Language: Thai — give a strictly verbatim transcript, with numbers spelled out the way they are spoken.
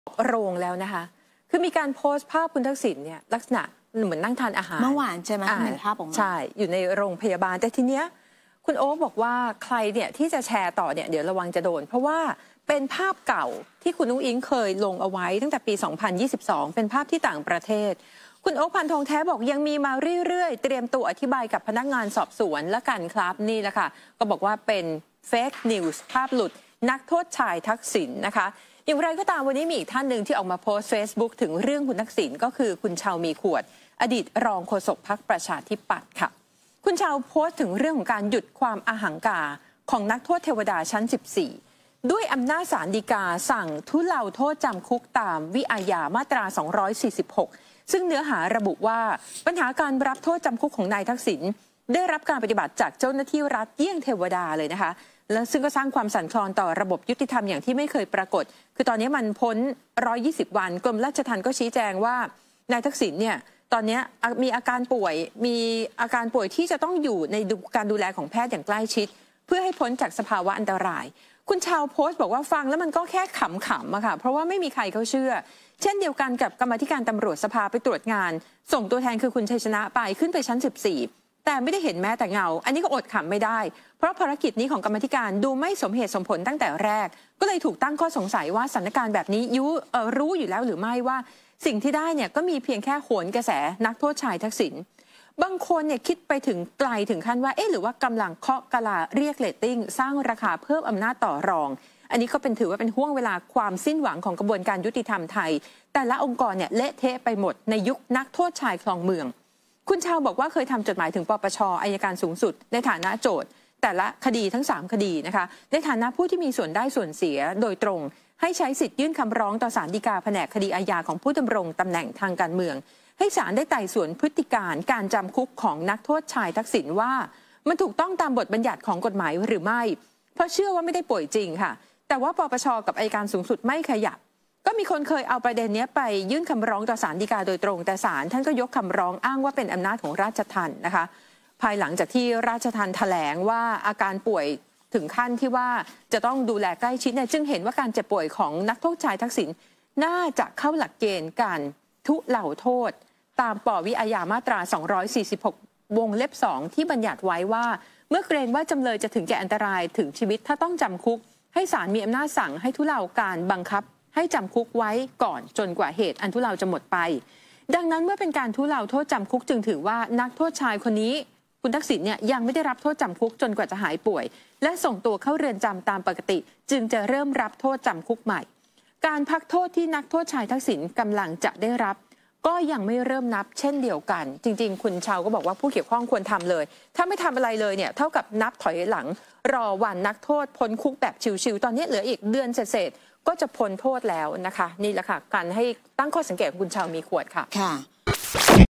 โรงแล้วนะคะคือมีการโพสต์ภาพคุณทักษิณเนี่ยลักษณะเหมือนนั่งทานอาหารเมื่อวานใช่ไหมเป็นภาพออกมาใช่อยู่ในโรงพยาบาลแต่ทีเนี้ยคุณโอ๊คบอกว่าใครเนี่ยที่จะแชร์ต่อเนี่ยเดี๋ยวระวังจะโดนเพราะว่าเป็นภาพเก่าที่คุณนุ้งอิงเคยลงเอาไว้ตั้งแต่ปีสองพันยี่สิบสองเป็นภาพที่ต่างประเทศคุณโอ๊คพันทองแท้บอกยังมีมาเรื่อยๆเตรียมตัวอธิบายกับพนักงานสอบสวนและกันครับนี่แหละค่ะก็บอกว่าเป็นเฟกนิวส์ภาพหลุดนักโทษชายทักษิณนะคะอย่างไรก็ตามวันนี้มีอีกท่านหนึ่งที่ออกมาโพสต์ Facebook ถึงเรื่องคุณทักษิณก็คือคุณชาวมีขวดอดีตรองโฆษกพรรคประชาธิปัตย์ค่ะคุณชาวโพสต์ถึงเรื่องของการหยุดความอหังการของนักโทษเทวดาชั้นสิบสี่ด้วยอำนาจศาลฎีกาสั่งทุเลาโทษจำคุกตามวิอาญามาตราสองร้อยสี่สิบหกซึ่งเนื้อหาระบุว่าปัญหาการรับโทษจำคุกของนายทักษิณได้รับการปฏิบัติจากเจ้าหน้าที่รัฐเยี่ยงเทวดาเลยนะคะและซึ่งก็สร้างความสั่นคลอนต่อระบบยุติธรรมอย่างที่ไม่เคยปรากฏคือตอนนี้มันพ้นหนึ่งร้อยยี่สิบวันกรมราชทัณฑ์ก็ชี้แจงว่านายทักษิณเนี่ยตอนนี้มีอาการป่วยมีอาการป่วยที่จะต้องอยู่ในการดูแลของแพทย์อย่างใกล้ชิดเพื่อให้พ้นจากสภาวะอันตรายคุณชาวโพสต์บอกว่าฟังแล้วมันก็แค่ขำๆอะค่ะเพราะว่าไม่มีใครเขาเชื่อเช่นเดียวกันกับกรรมาธิการตำรวจสภาไปตรวจงานส่งตัวแทนคือคุณชัยชนะไปขึ้นไปชั้นสิบสี่แต่ไม่ได้เห็นแม้แต่เงาอันนี้ก็อดขำไม่ได้เพราะภารกิจนี้ของกรรมาธิการดูไม่สมเหตุสมผลตั้งแต่แรกก็เลยถูกตั้งข้อสงสัยว่าสถานการณ์แบบนี้ยุรู้อยู่แล้วหรือไม่ว่าสิ่งที่ได้เนี่ยก็มีเพียงแค่โหนกระแสนักโทษชายทักษิณบางคนเนี่ยคิดไปถึงไกลถึงขั้นว่าเอ๊ะหรือว่ากำลังเคาะกะลาเรียกเรตติ้งสร้างราคาเพิ่มอำนาจต่อรองอันนี้ก็เป็นถือว่าเป็นห่วงเวลาความสิ้นหวังของกระบวนการยุติธรรมไทยแต่ละองค์กรเนี่ยเละเทะไปหมดในยุคนักโทษชายคลองเมืองคุณชาวบอกว่าเคยทำจดหมายถึงปปชอัยการสูงสุดในฐานะโจทย์แต่ละคดีทั้งสามคดีนะคะในฐานะผู้ที่มีส่วนได้ส่วนเสียโดยตรงให้ใช้สิทธิ์ยื่นคำร้องต่อศาลฎีกาแผนกคดีอาญาของผู้ดำรงตำแหน่งทางการเมืองให้ศาลได้ไต่สวนพฤติการการจำคุกของนักโทษชายทักษิณว่ามันถูกต้องตามบทบัญญัติของกฎหมายหรือไม่เพราะเชื่อว่าไม่ได้ป่วยจริงค่ะแต่ว่าปปชกับอัยการสูงสุดไม่ขยับก็มีคนเคยเอาประเด็นนี้ไปยื่นคำร้องต่อศาลฎีกาโดยตรงแต่ศาลท่านก็ยกคำร้องอ้างว่าเป็นอำนาจของราชทัณฑ์นะคะภายหลังจากที่ราชทัณฑ์แถลงว่าอาการป่วยถึงขั้นที่ว่าจะต้องดูแลใกล้ชิดเนี่ยจึงเห็นว่าการเจ็บป่วยของนักโทษชายทักษิณน่าจะเข้าหลักเกณฑ์การทุเลาโทษตามปวิอาญามาตราสองร้อยสี่สิบหกวงเล็บสองที่บัญญัติไว้ว่าเมื่อเกรงว่าจำเลยจะถึงแก่อันตรายถึงชีวิตถ้าต้องจำคุกให้ศาลมีอำนาจสั่งให้ทุเลาการบังคับให้จำคุกไว้ก่อนจนกว่าเหตุอันทุเลาจะหมดไปดังนั้นเมื่อเป็นการทุเลาโทษจำคุกจึงถือว่านักโทษชายคนนี้คุณทักษิณเนี่ยยังไม่ได้รับโทษจำคุกจนกว่าจะหายป่วยและส่งตัวเข้าเรือนจำตามปกติจึงจะเริ่มรับโทษจำคุกใหม่การพักโทษที่นักโทษชายทักษิณกำลังจะได้รับก็ยังไม่เริ่มนับเช่นเดียวกันจริงๆคุณชาวก็บอกว่าผู้เกี่ยวข้องควรทำเลยถ้าไม่ทำอะไรเลยเนี่ยเท่ากับนับถอยหลังรอวันนักโทษพ้นคุกแบบชิวๆตอนนี้เหลืออีกเดือนเศษๆก็จะพ้นโทษแล้วนะคะนี่แหละค่ะการให้ตั้งข้อสังเกตของคุณชาวมีขวดค่ะ